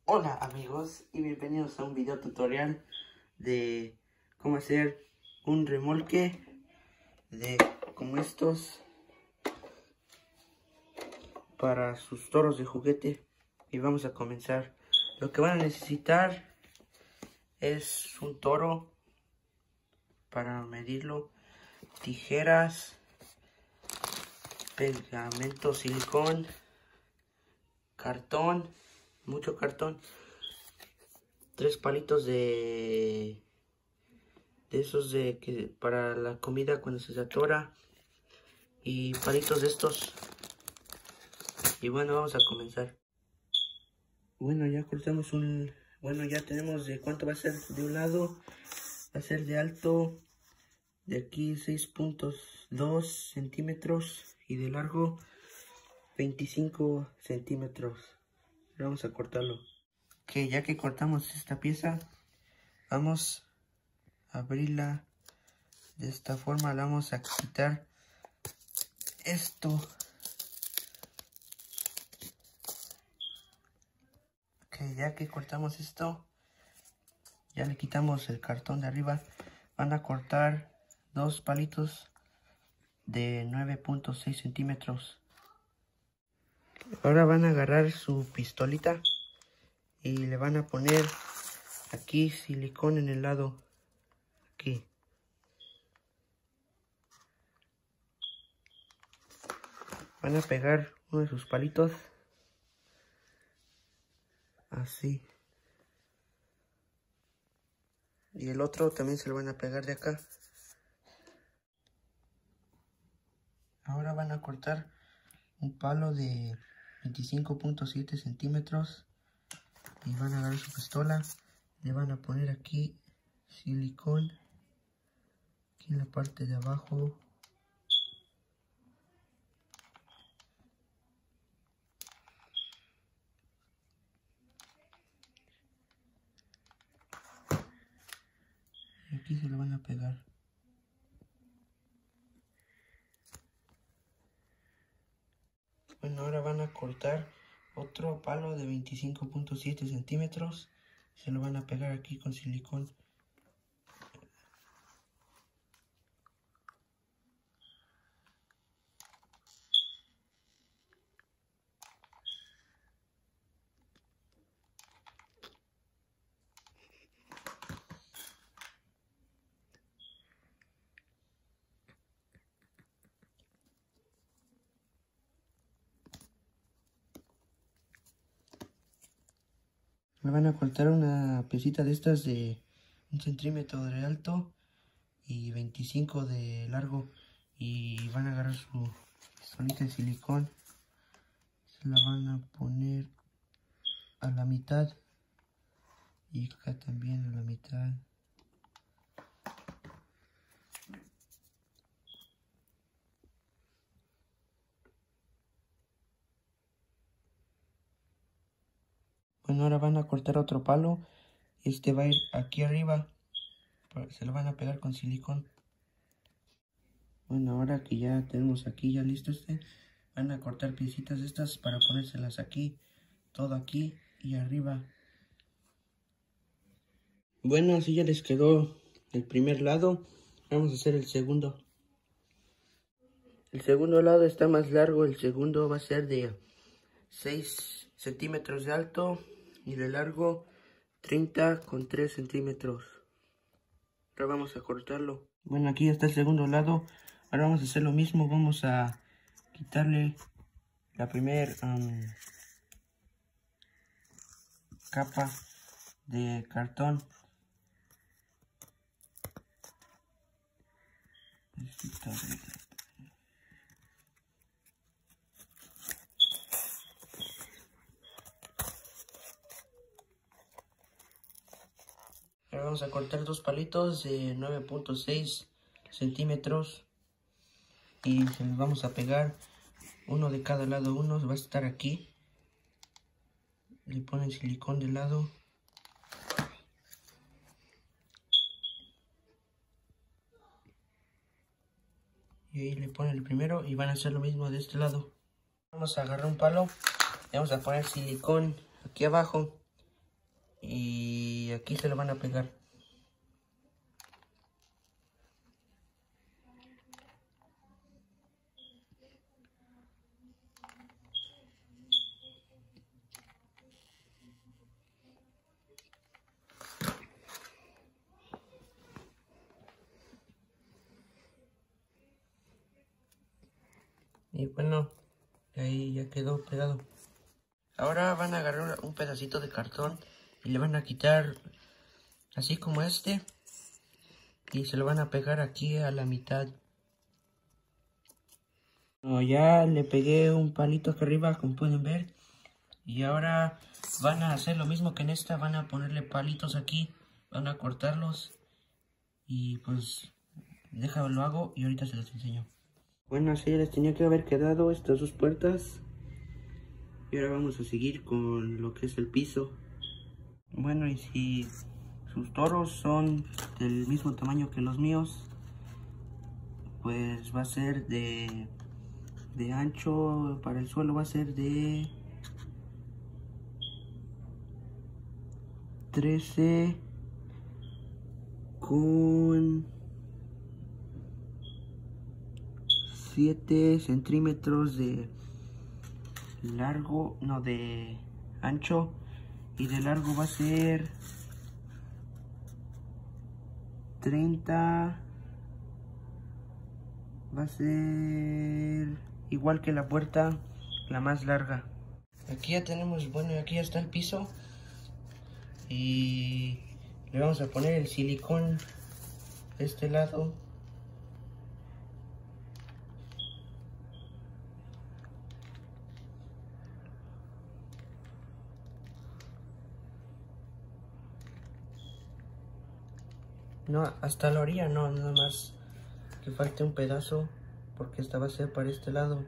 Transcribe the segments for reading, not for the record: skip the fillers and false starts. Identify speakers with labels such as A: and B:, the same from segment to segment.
A: Hola amigos y bienvenidos a un video tutorial de cómo hacer un remolque como estos para sus toros de juguete. Y vamos a comenzar. Lo que van a necesitar es un toro para medirlo, tijeras, pegamento silicón, cartón, mucho cartón, 3 palitos de esos para la comida cuando se atora, y palitos de estos. Y bueno, vamos a comenzar. Bueno, ya cortamos ya tenemos de cuánto va a ser. De un lado va a ser de alto, de aquí 6.2 centímetros, y de largo 25 centímetros. Vamos a cortarlo. Que ya que cortamos esta pieza, vamos a abrirla de esta forma. Le vamos a quitar esto. Que ya que cortamos esto, ya le quitamos el cartón de arriba. Van a cortar 2 palitos de 9.6 centímetros. Ahora van a agarrar su pistolita y le van a poner aquí silicón en el lado, aquí. Van a pegar uno de sus palitos así, y el otro también se lo van a pegar de acá. Ahora van a cortar un palo de 25.7 centímetros y van a agarrar su pistola, le van a poner aquí silicón, aquí en la parte de abajo. Y aquí se lo van a pegar. Bueno, ahora van a cortar otro palo de 25.7 centímetros. Se lo van a pegar aquí con silicón. Me van a cortar una piecita de estas de 1 centímetro de alto y 25 de largo, y van a agarrar su pistolita de silicón, se la van a poner a la mitad y acá también a la mitad. Bueno, ahora van a cortar otro palo. Este va a ir aquí arriba, se lo van a pegar con silicón. Bueno, ahora que ya tenemos aquí ya listo van a cortar piecitas de estas para ponérselas aquí, todo aquí y arriba. Bueno, así ya les quedó el primer lado. Vamos a hacer el segundo. El segundo lado está más largo. El segundo va a ser de 6 centímetros de alto y de largo 30,3 centímetros. Ahora vamos a cortarlo. Bueno, aquí está el segundo lado. Ahora vamos a hacer lo mismo. Vamos a quitarle la primera capa de cartón. Ahora vamos a cortar 2 palitos de 9.6 centímetros y se los vamos a pegar uno de cada lado. Uno va a estar aquí, le ponen silicón de lado y ahí le ponen el primero, y van a hacer lo mismo de este lado. Vamos a agarrar un palo y vamos a poner silicón aquí abajo y aquí se lo van a pegar. Y bueno, ahí ya quedó pegado. Ahora van a agarrar un pedacito de cartón y le van a quitar así como este y se lo van a pegar aquí a la mitad. Bueno, ya le pegué un palito acá arriba, como pueden ver, y ahora van a hacer lo mismo que en esta, van a ponerle palitos aquí, van a cortarlos y pues déjalo lo hago y ahorita se los enseño. Bueno, así les tenía que haber quedado estas dos puertas. Y ahora vamos a seguir con lo que es el piso. Bueno, y si sus toros son del mismo tamaño que los míos, pues va a ser de ancho para el suelo, va a ser de 13 con 7 centímetros de largo, no, de ancho, y de largo va a ser 30, va a ser igual que la puerta, la más larga. Aquí ya tenemos, bueno, aquí ya está el piso y le vamos a poner el silicón de este lado. No, hasta la orilla no, nada más que falte un pedazo porque esta va a ser para este lado.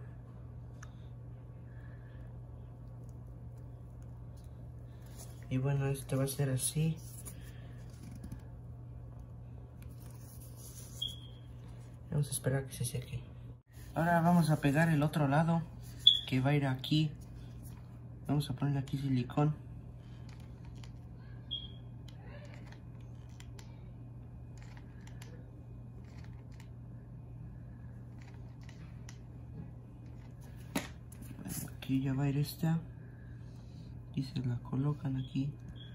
A: Y bueno, este va a ser así. Vamos a esperar que se seque. Ahora vamos a pegar el otro lado que va a ir aquí. Vamos a poner aquí silicón. Aquí ya va a ir esta. Y se la colocan aquí.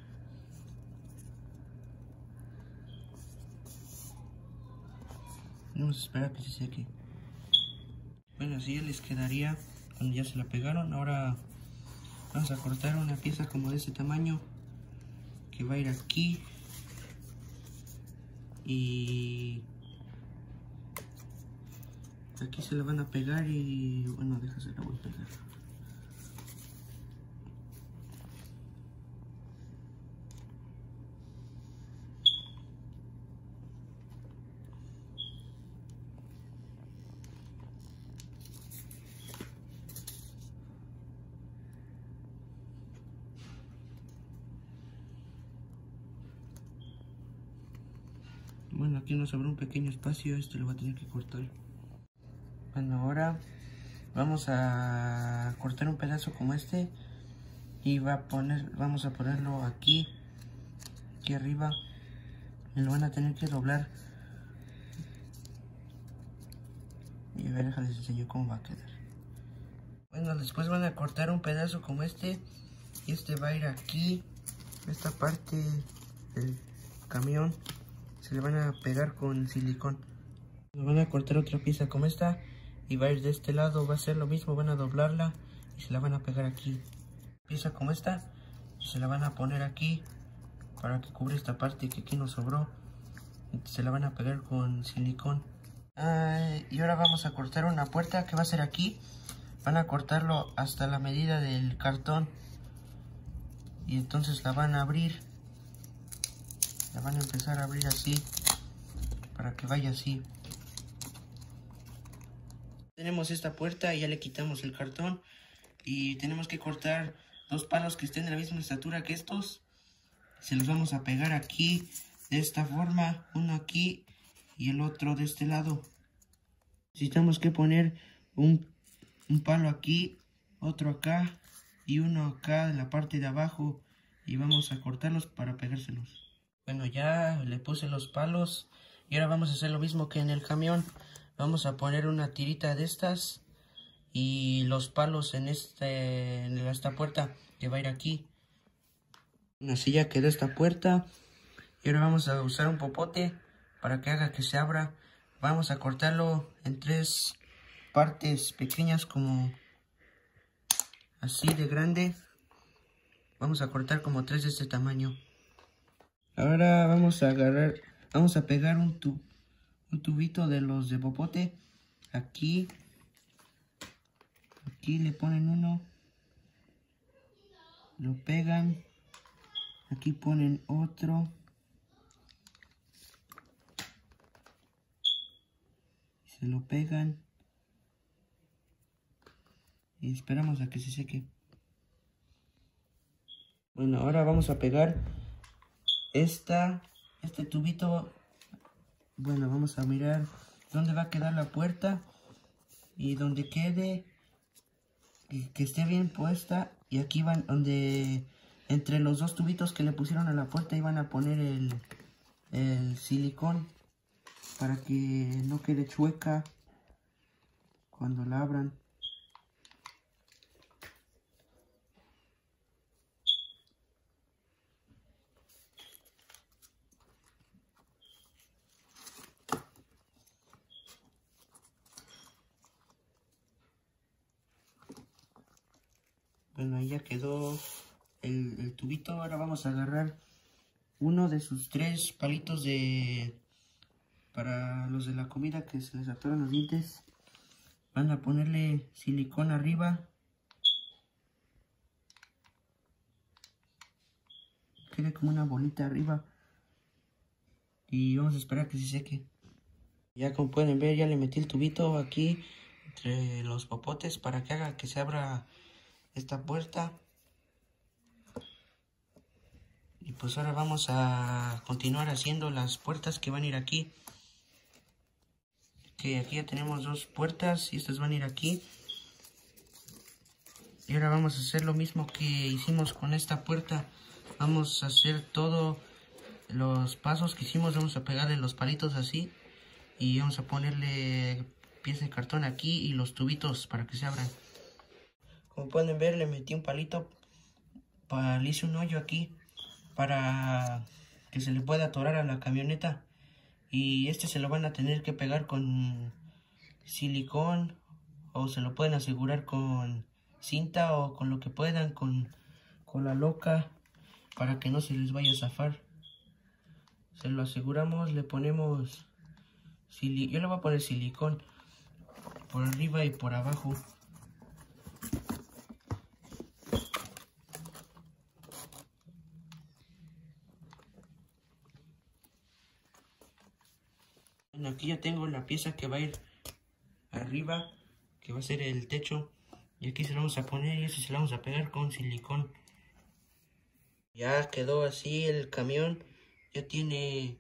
A: Vamos a esperar que se seque. Bueno, así ya les quedaría cuando ya se la pegaron. Ahora vamos a cortar una pieza como de ese tamaño que va a ir aquí. Y aquí se la van a pegar y bueno, déjase la voy a pegar. Bueno, aquí nos sobró un pequeño espacio, este lo voy a tener que cortar. Bueno, ahora vamos a cortar un pedazo como este y vamos a ponerlo aquí arriba, y lo van a tener que doblar. Y a ver, les enseño cómo va a quedar. Bueno, después van a cortar un pedazo como este y este va a ir aquí, esta parte del camión. Se le van a pegar con silicón. Van a cortar otra pieza como esta y va a ir de este lado, va a ser lo mismo, van a doblarla y se la van a pegar aquí. Pieza como esta y se la van a poner aquí para que cubra esta parte que aquí nos sobró. Se la van a pegar con silicón. Y ahora vamos a cortar una puerta que va a ser aquí. Van a cortarlo hasta la medida del cartón y entonces la van a abrir. La van a empezar a abrir así, para que vaya así. Tenemos esta puerta y ya le quitamos el cartón. Y tenemos que cortar dos palos que estén de la misma estatura que estos. Se los vamos a pegar aquí, de esta forma. Uno aquí y el otro de este lado. Necesitamos que poner un palo aquí, otro acá y uno acá en la parte de abajo. y vamos a cortarlos para pegárselos. Bueno, ya le puse los palos y ahora vamos a hacer lo mismo que en el camión. Vamos a poner una tirita de estas y los palos en esta puerta que va a ir aquí. Así ya quedó esta puerta. Y ahora vamos a usar un popote para que haga que se abra. Vamos a cortarlo en 3 partes pequeñas, como así de grande. Vamos a cortar como 3 de este tamaño. Ahora vamos a pegar un tubito de los de popote. Aquí le ponen uno, lo pegan. Aquí ponen otro. Se lo pegan. Y esperamos a que se seque. Bueno, ahora vamos a pegar este tubito. Bueno, vamos a mirar dónde va a quedar la puerta. Y donde quede, que esté bien puesta. Y aquí van entre los 2 tubitos que le pusieron a la puerta, iban a poner el silicón para que no quede chueca cuando la abran. Bueno, ahí ya quedó el tubito. Ahora vamos a agarrar uno de sus 3 palitos para los de la comida que se les atoran los dientes. Van a ponerle silicón arriba. Quede como una bolita arriba. Y vamos a esperar que se seque. Ya como pueden ver, ya le metí el tubito aquí entre los popotes para que haga que se abra esta puerta. Y pues ahora vamos a continuar haciendo las puertas que van a ir aquí. Que aquí ya tenemos 2 puertas y estas van a ir aquí. Y ahora vamos a hacer lo mismo que hicimos con esta puerta. Vamos a hacer todos los pasos que hicimos. Vamos a pegarle los palitos así. Y vamos a ponerle piezas de cartón aquí y los tubitos para que se abran. Como pueden ver, le metí un palito, le hice un hoyo aquí para que se le pueda atorar a la camioneta. Y se lo van a tener que pegar con silicón, o se lo pueden asegurar con cinta o con lo que puedan, con la loca, para que no se les vaya a zafar. Se lo aseguramos, le ponemos yo le voy a poner silicón por arriba y por abajo. Bueno, aquí ya tengo la pieza que va a ir arriba, que va a ser el techo. Y aquí se lo vamos a poner y se lo vamos a pegar con silicón. Ya quedó así el camión. Ya tiene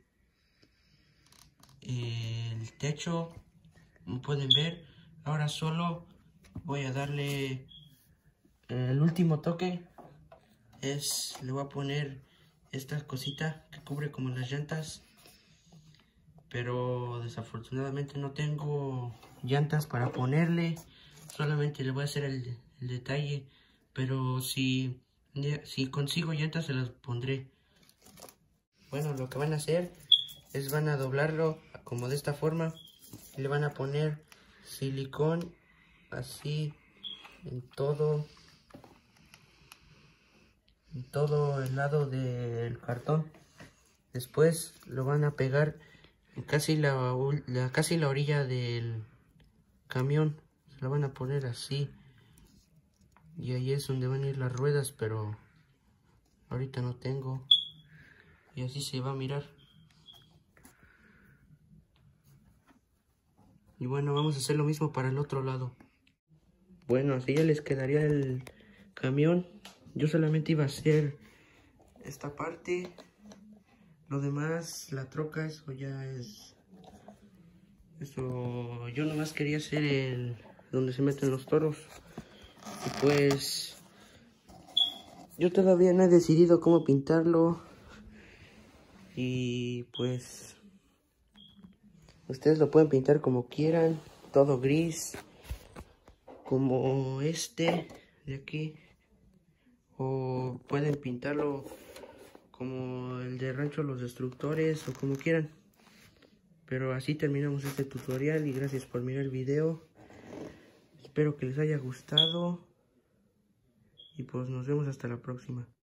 A: el techo, como pueden ver. Ahora solo voy a darle el último toque. Le voy a poner esta cosita que cubre como las llantas. Pero desafortunadamente no tengo llantas para ponerle. Solamente le voy a hacer el detalle. Pero si consigo llantas se las pondré. Bueno, lo que van a hacer es van a doblarlo como de esta forma. Y le van a poner silicón así en todo el lado del cartón. Después lo van a pegar en casi la orilla del camión. Se lo van a poner así. Y ahí es donde van a ir las ruedas, pero ahorita no tengo. Y así se va a mirar. Y bueno, vamos a hacer lo mismo para el otro lado. Bueno, así ya les quedaría el camión. Yo solamente iba a hacer esta parte. Lo demás, la troca, eso ya es... Eso, yo nomás quería hacer donde se meten los toros. Y pues Yo todavía no he decidido cómo pintarlo. Y pues ustedes lo pueden pintar como quieran. Todo gris. Como este de aquí. O pueden pintarlo como el de Rancho Los Destructores o como quieran. Pero así terminamos este tutorial y gracias por mirar el video. Espero que les haya gustado y pues nos vemos hasta la próxima.